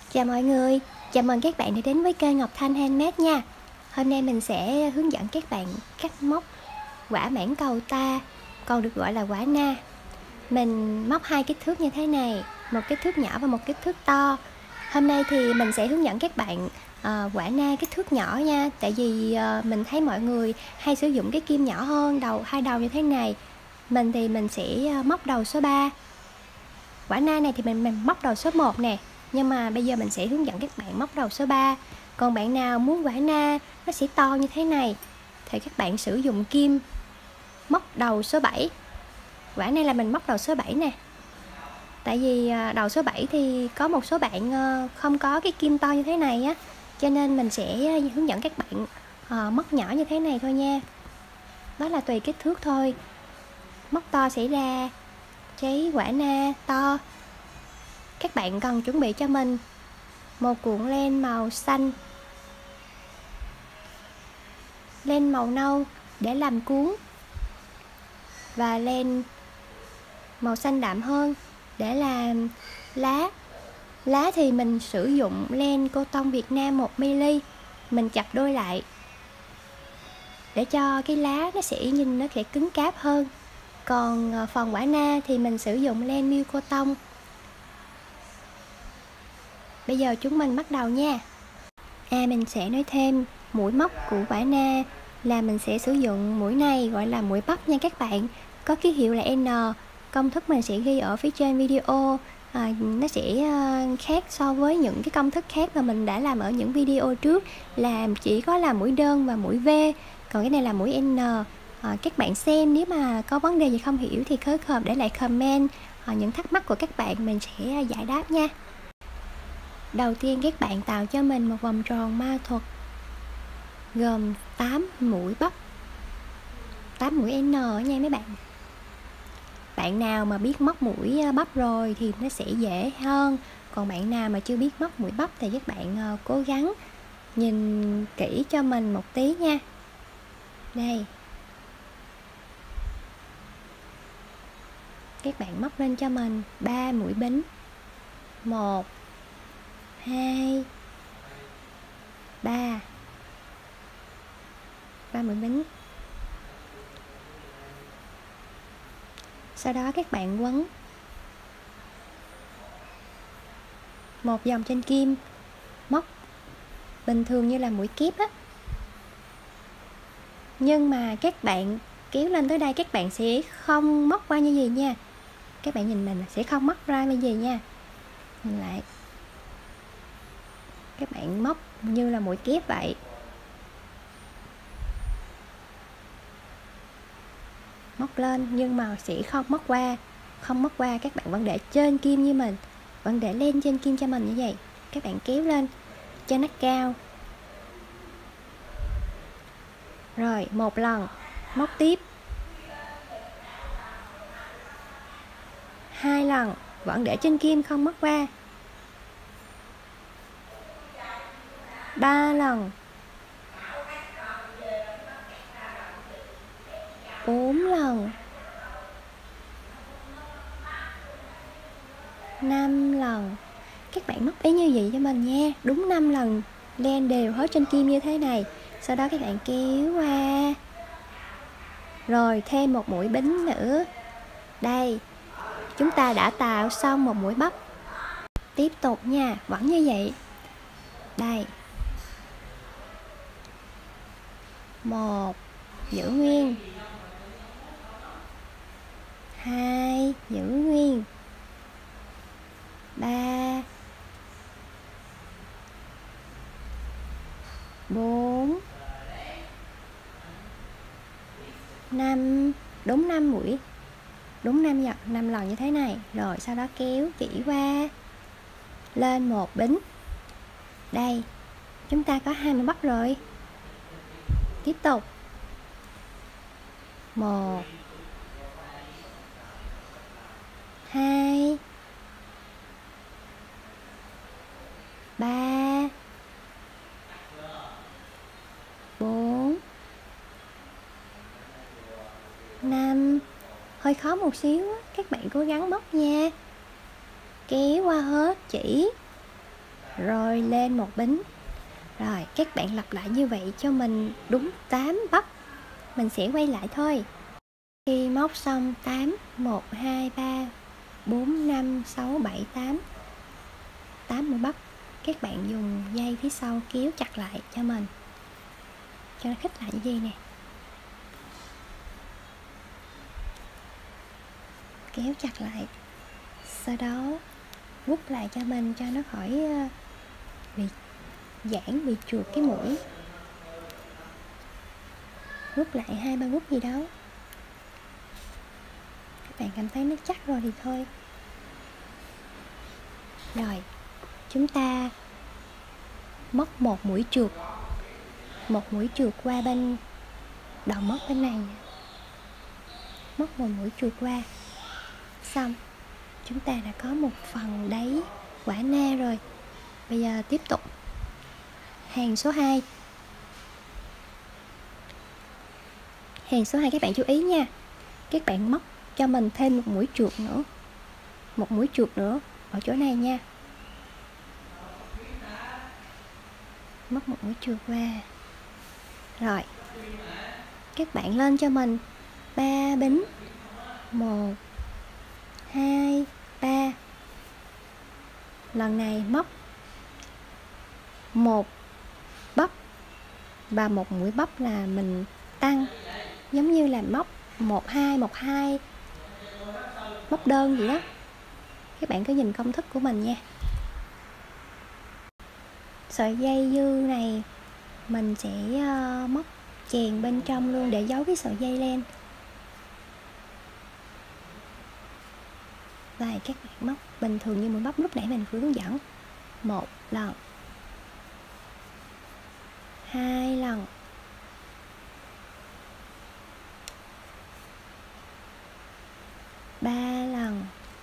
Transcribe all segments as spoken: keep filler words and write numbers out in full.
Chào mọi người, chào mừng các bạn đã đến với kênh Ngọc Thanh Handmade nha. Hôm nay mình sẽ hướng dẫn các bạn cách móc quả mãng cầu ta, còn được gọi là quả na. Mình móc hai kích thước như thế này, một kích thước nhỏ và một kích thước to. Hôm nay thì mình sẽ hướng dẫn các bạn uh, quả na kích thước nhỏ nha. Tại vì uh, mình thấy mọi người hay sử dụng cái kim nhỏ hơn, đầu hai đầu như thế này. Mình thì mình sẽ uh, móc đầu số ba. Quả na này thì mình, mình móc đầu số một nè. Nhưng mà bây giờ mình sẽ hướng dẫn các bạn móc đầu số ba. Còn bạn nào muốn quả na nó sẽ to như thế này thì các bạn sử dụng kim móc đầu số bảy. Quả này là mình móc đầu số bảy nè. Tại vì đầu số bảy thì có một số bạn không có cái kim to như thế này á, cho nên mình sẽ hướng dẫn các bạn uh, móc nhỏ như thế này thôi nha. Đó là tùy kích thước thôi. Móc to sẽ ra cái quả na to. Các bạn cần chuẩn bị cho mình một cuộn len màu xanh, len màu nâu để làm cuốn, và len màu xanh đậm hơn để làm lá. Lá thì mình sử dụng len cô tông Việt Nam một mi-li. Mình chặt đôi lại để cho cái lá nó sẽ nhìn nó sẽ cứng cáp hơn. Còn phần quả na thì mình sử dụng len miêu cô tông. Bây giờ chúng mình bắt đầu nha. À, mình sẽ nói thêm mũi móc của quả na là mình sẽ sử dụng mũi này gọi là mũi bắp nha các bạn. Có ký hiệu là N. Công thức mình sẽ ghi ở phía trên video. À, nó sẽ khác so với những cái công thức khác mà mình đã làm ở những video trước, là chỉ có là mũi đơn và mũi V. Còn cái này là mũi N. À, các bạn xem nếu mà có vấn đề gì không hiểu thì khớ khom để lại comment. À, những thắc mắc của các bạn mình sẽ giải đáp nha. Đầu tiên các bạn tạo cho mình một vòng tròn ma thuật gồm tám mũi bắp, tám mũi N nha mấy bạn. Bạn nào mà biết móc mũi bắp rồi thì nó sẽ dễ hơn. Còn bạn nào mà chưa biết móc mũi bắp thì các bạn cố gắng nhìn kỹ cho mình một tí nha. Đây. Các bạn móc lên cho mình ba mũi bính. một hai ba. ba mũi bính. Sau đó các bạn quấn một vòng trên kim, móc bình thường như là mũi kép á. Nhưng mà các bạn kéo lên tới đây các bạn sẽ không móc qua như gì nha. Các bạn nhìn mình sẽ không móc ra như gì nha. Nhìn lại. Các bạn móc như là mũi kép vậy. Móc lên nhưng mà sẽ không móc qua. Không móc qua, các bạn vẫn để trên kim như mình. Vẫn để lên trên kim cho mình như vậy. Các bạn kéo lên cho nó cao. Rồi, một lần móc tiếp. Hai lần vẫn để trên kim không móc qua. Ba lần. Bốn lần. Năm lần. Các bạn móc ý như vậy cho mình nha. Đúng năm lần len đều hết trên kim như thế này. Sau đó các bạn kéo qua. Rồi thêm một mũi bính nữa. Đây. Chúng ta đã tạo xong một mũi bắp. Tiếp tục nha. Vẫn như vậy. Đây. Một. Giữ nguyên. Hai. Giữ nguyên. Ba. Bốn. Năm. Đúng năm mũi. Đúng năm giật, năm lần như thế này. Rồi sau đó kéo chỉ qua. Lên một bính. Đây. Chúng ta có hai mũi bắp rồi. Tiếp tục. Một. Hai. Ba. Bốn. Năm. Hơi khó một xíu, các bạn cố gắng móc nha. Kéo qua hết chỉ. rồi lên một bính. Rồi các bạn lặp lại như vậy cho mình đúng tám bắp. Mình sẽ quay lại thôi. Khi móc xong tám, một, hai, ba, bốn, năm, sáu, bảy, tám, tám mũi bắp, các bạn dùng dây phía sau kéo chặt lại cho mình, cho nó khít lại như vậy nè. Kéo chặt lại, sau đó rút lại cho mình cho nó khỏi bị giãn, bị chuột cái mũi. Rút lại hai ba rút gì đó. Các bạn cảm thấy nó chắc rồi thì thôi. Rồi chúng ta móc một mũi chuột, một mũi chuột qua bên đầu móc bên này, móc một mũi chuột qua. Xong chúng ta đã có một phần đáy quả na rồi. Bây giờ tiếp tục hàng số hai. Hàng số hai các bạn chú ý nha, các bạn móc cho mình thêm một mũi chuột nữa, một mũi chuột nữa ở chỗ này nha. Móc một mũi chuột qua. Rồi các bạn lên cho mình ba bính, một, hai, ba. Lần này móc một bắp và một mũi bắp là mình tăng, giống như là móc một hai một hai, móc đơn vậy đó. Các bạn cứ nhìn công thức của mình nha. Sợi dây dư này mình sẽ uh, móc chèn bên trong luôn để giấu cái sợi dây len. Và các bạn móc bình thường như mũi bắp lúc nãy mình vừa hướng dẫn. Một lần, hai lần, ba lần,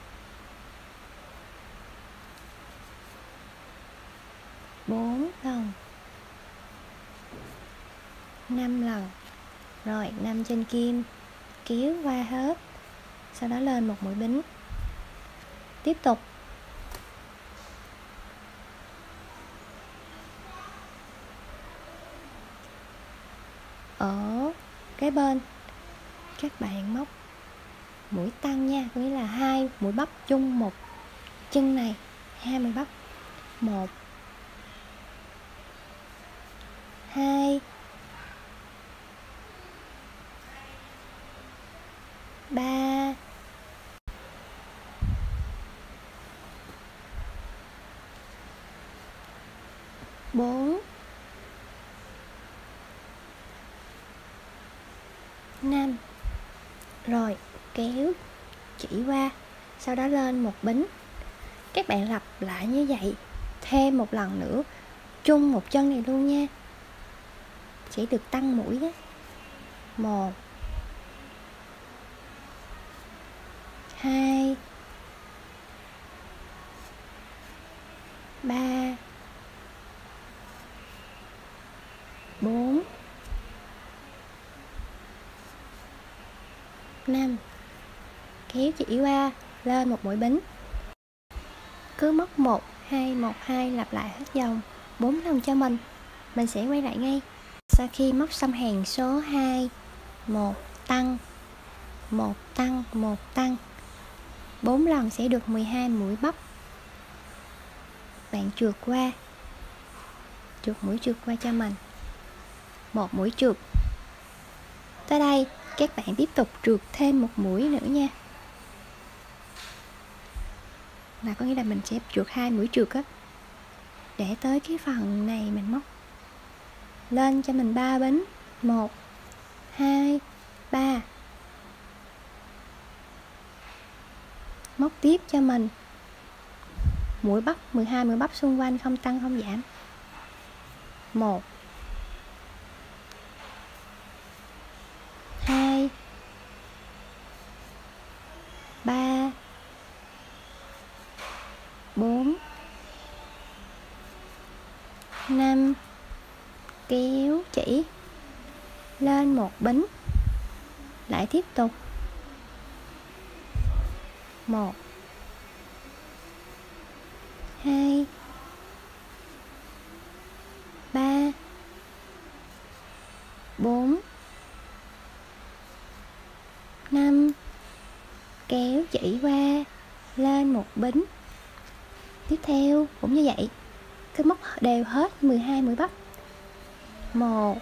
bốn lần, năm lần. Rồi năm trên kim, kéo qua hết, sau đó lên một mũi bính. Tiếp tục ở cái bên các bạn móc mũi tăng nha, có nghĩa là hai mũi bắp chung một chân này, hai mũi bắp, một, hai, ba, bốn, năm. Rồi kéo chỉ qua, sau đó lên một bính. Các bạn lặp lại như vậy thêm một lần nữa, chung một chân này luôn nha, sẽ được tăng mũi đó. Một, hai, ba, bốn, năm. Kéo chỉ qua, lên một mũi bính. Cứ móc một, hai, một, hai lặp lại hết vòng bốn lần cho mình. Mình sẽ quay lại ngay. Sau khi móc xong hàng số hai, một tăng, một tăng, một tăng, bốn lần sẽ được mười hai mũi bắp. Bạn trượt qua, trượt mũi trượt qua cho mình, một mũi trượt. Tới đây các bạn tiếp tục trượt thêm một mũi nữa nha, là có nghĩa là mình sẽ trượt hai mũi trượt á, để tới cái phần này mình móc lên cho mình ba bính. Một, hai, ba. Móc tiếp cho mình mũi bắp, mười hai mũi bắp xung quanh, không tăng không giảm. Một, hai, ba, bốn, năm. Kéo chỉ, lên một bính, lại tiếp tục. Một, hai, bốn, năm, kéo chỉ qua, lên một bính. Tiếp theo cũng như vậy, cứ móc đều hết mười hai mũi bắp. Một,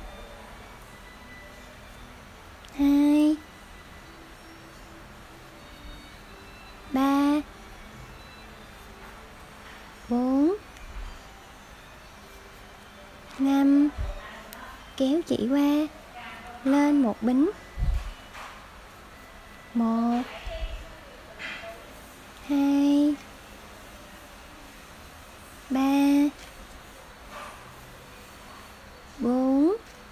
hai, ba, bốn, năm, kéo chỉ qua, lên một bính. Một, hai, ba, bốn,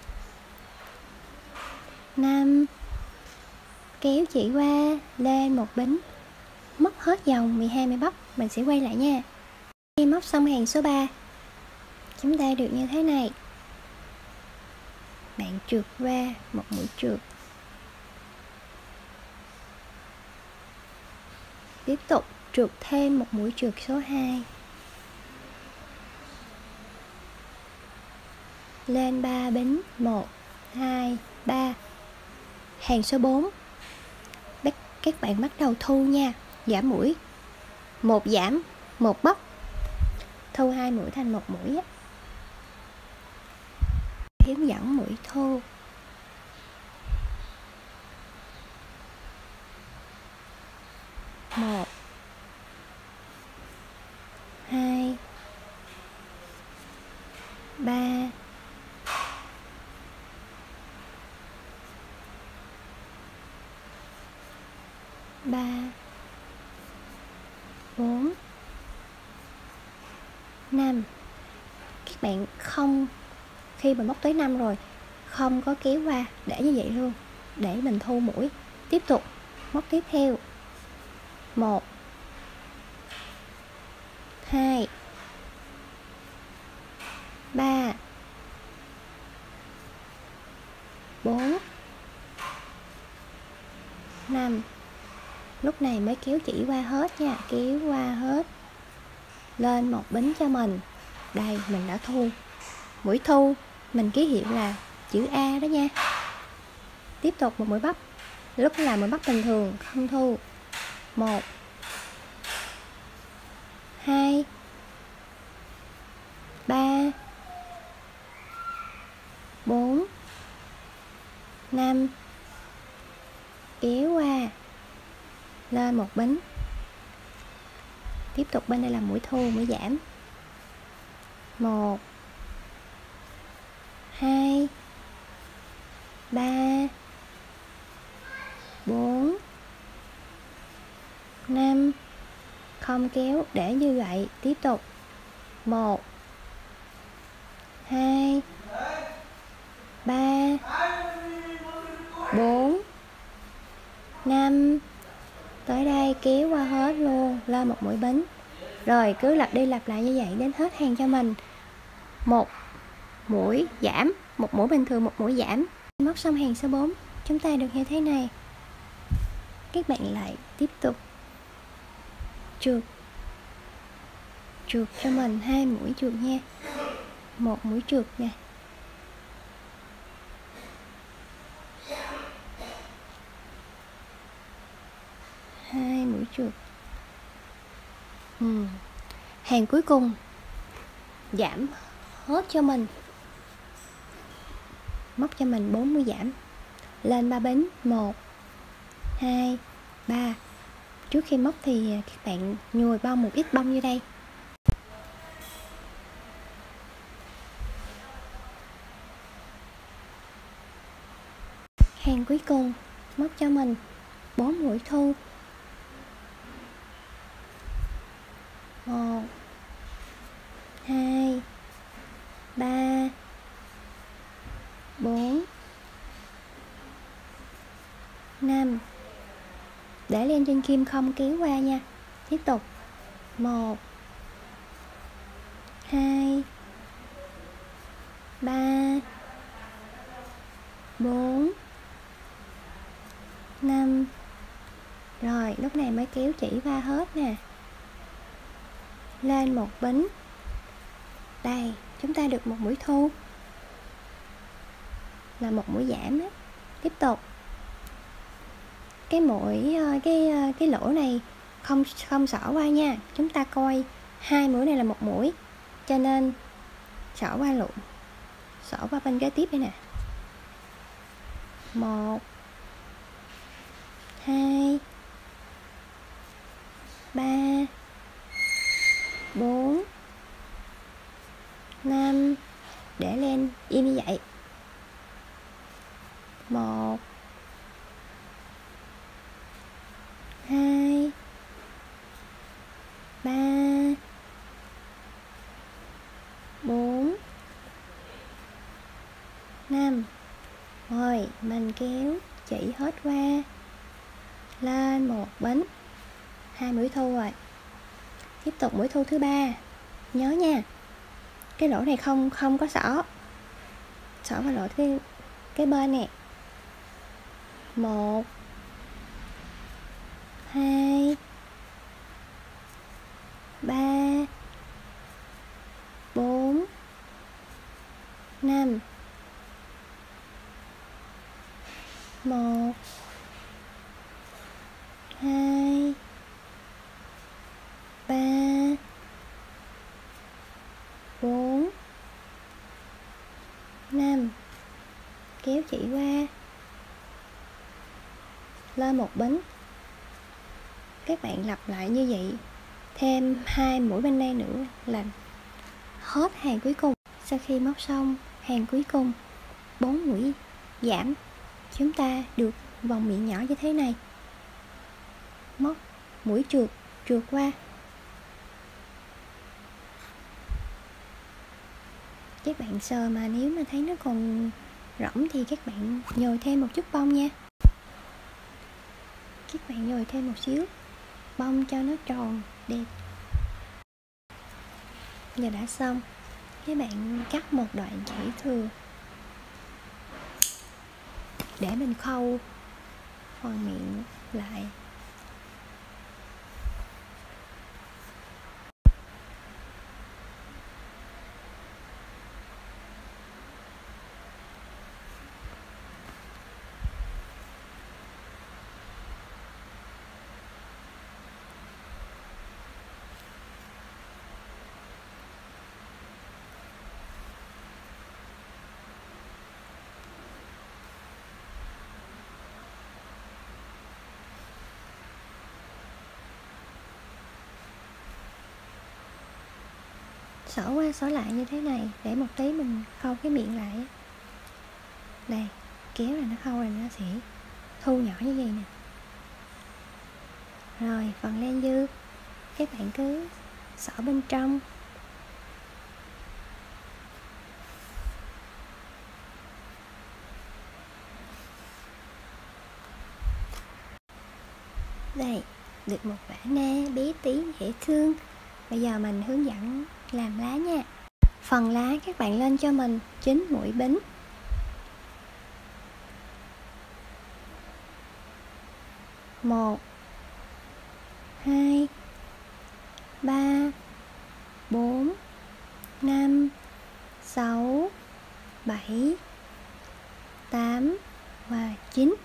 năm, kéo chỉ qua, lên một bính. Móc hết vòng mười hai mũi bắp, mình sẽ quay lại nha. Khi móc xong hàng số ba, chúng ta được như thế này. Bạn trượt qua một mũi trượt. Tiếp tục trượt thêm một mũi trượt số hai. Lên ba bính, một, hai, ba. Hàng số bốn, các bạn bắt đầu thu nha, giảm mũi. Một giảm, một bóc. Thu hai mũi thành một mũi á. Hướng dẫn mũi thu. Một, hai, ba, ba, bốn, năm. Các bạn không, khi mình móc tới năm rồi, không có kéo qua, để như vậy luôn, để mình thu mũi. Tiếp tục móc tiếp theo. Một, hai, ba, bốn, năm. Lúc này mới kéo chỉ qua hết nha, kéo qua hết, lên một bính cho mình. Đây, mình đã thu. Mũi thu mình ký hiệu là chữ A đó nha. Tiếp tục một mũi bắp. Lúc là mũi bắp bình thường, không thu. Một, hai, ba, bốn, năm, kéo qua, lên một bính. Tiếp tục bên đây là mũi thu, mũi giảm. Một, hai, ba, bốn, năm. Không kéo, để như vậy. Tiếp tục. Một, hai, ba, bốn, năm. Tới đây kéo qua hết luôn, lên một mũi bính. Rồi cứ lặp đi lặp lại như vậy đến hết hàng cho mình. Một mũi giảm, một mũi bình thường, một mũi giảm. Móc xong hàng số bốn, chúng ta được như thế này. Các bạn lại tiếp tục trượt trượt cho mình hai mũi trượt nha. Một mũi trượt nè, hai mũi trượt. ừ. Hàng cuối cùng giảm hết cho mình, móc cho mình bốn mũi giảm, lên ba bính. Một, hai, ba. Trước khi móc thì các bạn nhồi bông một ít bông như đây. Hàng cuối cùng móc cho mình bốn mũi thu. Một, hai, ba, bốn, năm. Để lên trên kim không kéo qua nha. Tiếp tục. Một, hai, ba, bốn, năm. Rồi lúc này mới kéo chỉ qua hết nè, lên một bính. Đây, chúng ta được một mũi thu. là một mũi giảm á. Tiếp tục cái mũi cái cái lỗ này không không xỏ qua nha, chúng ta coi hai mũi này là một mũi cho nên xỏ qua luôn, xỏ qua bên kế tiếp đây nè. Một, hai, ba, bốn, năm, để lên im như vậy. Một, hai, ba, bốn, năm. Rồi mình kéo chỉ hết qua lên một bính, hai mũi thu rồi. Tiếp tục mũi thu thứ ba, nhớ nha, cái lỗ này không không có xỏ, xỏ vào lỗ cái cái bên nè. Một, hai, ba, bốn, năm. Một, hai, ba, bốn, năm. Kéo chỉ qua lên một bính. Các bạn lặp lại như vậy thêm hai mũi bên đây nữa là hết hàng cuối cùng. Sau khi móc xong hàng cuối cùng, bốn mũi giảm, chúng ta được vòng miệng nhỏ như thế này. Móc mũi trượt trượt qua. Các bạn sờ mà nếu mà thấy nó còn rỗng thì các bạn nhồi thêm một chút bông nha. Các bạn nhồi thêm một xíu bông cho nó tròn đẹp. Giờ đã xong, các bạn cắt một đoạn chỉ thừa để mình khâu phần miệng lại. Xỏ qua xỏ lại như thế này để một tí mình khâu cái miệng lại. Đây, kéo là nó khâu là nó sẽ thu nhỏ như vậy nè. Rồi phần len dư các bạn cứ xỏ bên trong. Đây, được một quả na bé tí dễ thương. Bây giờ mình hướng dẫn làm lá nha. Phần lá các bạn lên cho mình chín mũi bính. Một, hai, ba, bốn, năm, sáu, bảy, tám và chín.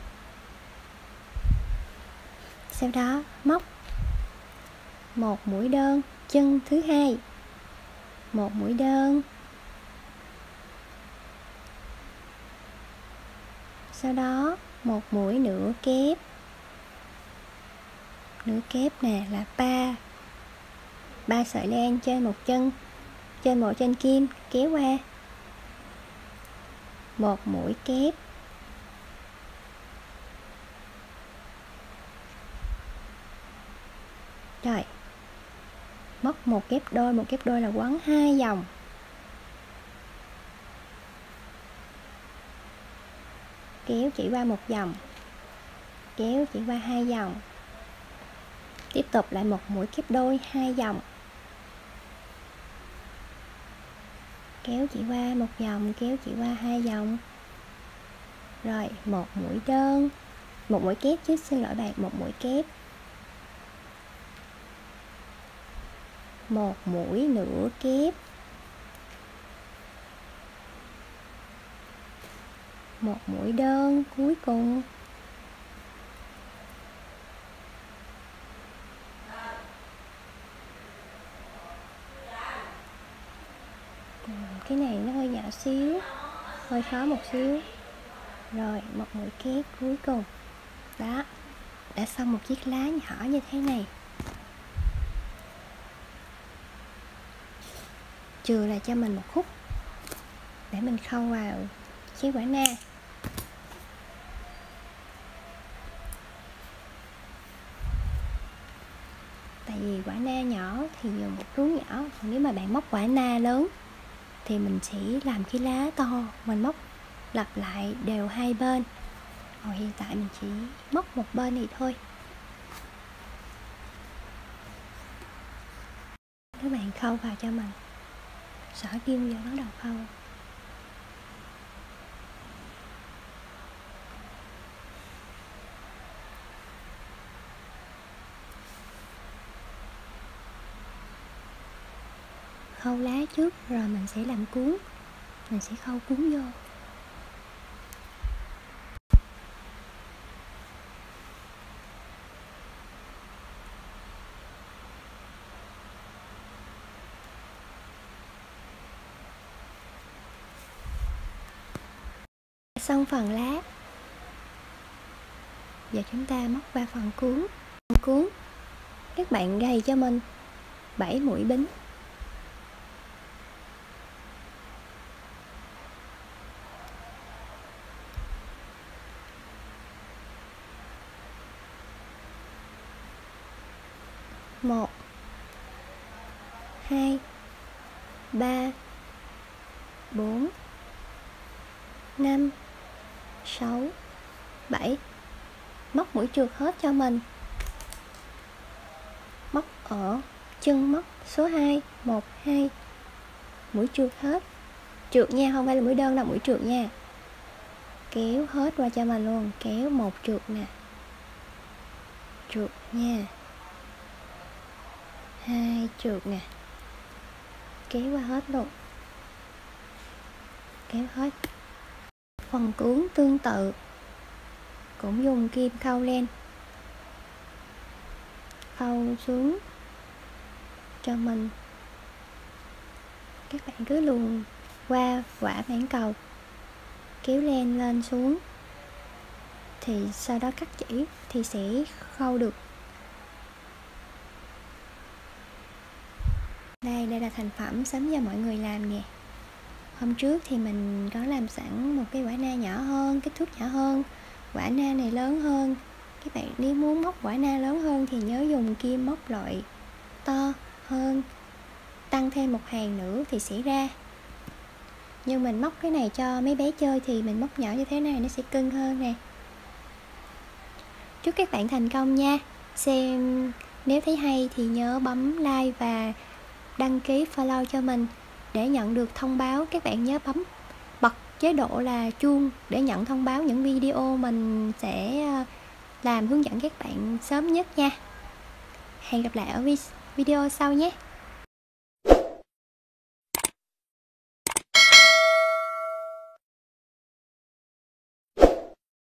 Sau đó móc một mũi đơn chân thứ hai, một mũi đơn, sau đó một mũi nửa kép, nửa kép nè là ba ba sợi len trên một chân, trên một chân kim kéo qua, một mũi kép, rồi móc một kép đôi, một kép đôi là quấn hai vòng, kéo chỉ qua một vòng, kéo chỉ qua hai vòng, tiếp tục lại một mũi kép đôi hai vòng, kéo chỉ qua một vòng, kéo chỉ qua hai vòng, rồi một mũi đơn, một mũi kép chứ, xin lỗi bạn, một mũi kép, một mũi nửa kép, một mũi đơn cuối cùng. Cái này nó hơi nhỏ xíu, hơi khó một xíu. Rồi một mũi kép cuối cùng. Đó, đã xong một chiếc lá nhỏ như thế này. Chừa lại cho mình một khúc để mình khâu vào chiếc quả na. Tại vì quả na nhỏ thì dùng một luống nhỏ, còn nếu mà bạn móc quả na lớn thì mình sẽ làm cái lá to, mình móc lặp lại đều hai bên. Còn hiện tại mình chỉ móc một bên này thôi. Các bạn khâu vào cho mình, xỏ kim vào bắt đầu khâu. Khâu lá trước rồi mình sẽ làm cuốn, mình sẽ khâu cuốn vô. Xong phần lá, giờ chúng ta móc qua phần cuốn. Phần cuốn các bạn gầy cho mình bảy mũi bính. Một, hai, ba, bốn, năm, sáu, bảy. Móc mũi trượt hết cho mình. Móc ở chân móc số hai, một, hai. Mũi trượt hết. Trượt nha, không phải là mũi đơn đâu, mũi trượt nha. Kéo hết qua cho mình luôn, kéo một trượt nè. Trượt nha. Hai trượt nè. Kéo qua hết luôn. Kéo hết. Phần cuốn tương tự, cũng dùng kim khâu len, khâu xuống cho mình. Các bạn cứ luồn qua quả mãng cầu, kéo len lên xuống, thì sau đó cắt chỉ thì sẽ khâu được. Đây, đây là thành phẩm sắm cho mọi người làm nè. Hôm trước thì mình có làm sẵn một cái quả na nhỏ hơn, kích thước nhỏ hơn. Quả na này lớn hơn. Các bạn nếu muốn móc quả na lớn hơn thì nhớ dùng kim móc loại to hơn, tăng thêm một hàng nữa thì sẽ ra. Nhưng mình móc cái này cho mấy bé chơi thì mình móc nhỏ như thế này nó sẽ cưng hơn nè. Chúc các bạn thành công nha. Xem nếu thấy hay thì nhớ bấm like và đăng ký follow cho mình để nhận được thông báo. Các bạn nhớ bấm bật chế độ là chuông để nhận thông báo những video mình sẽ làm hướng dẫn các bạn sớm nhất nha. Hẹn gặp lại ở video sau nhé.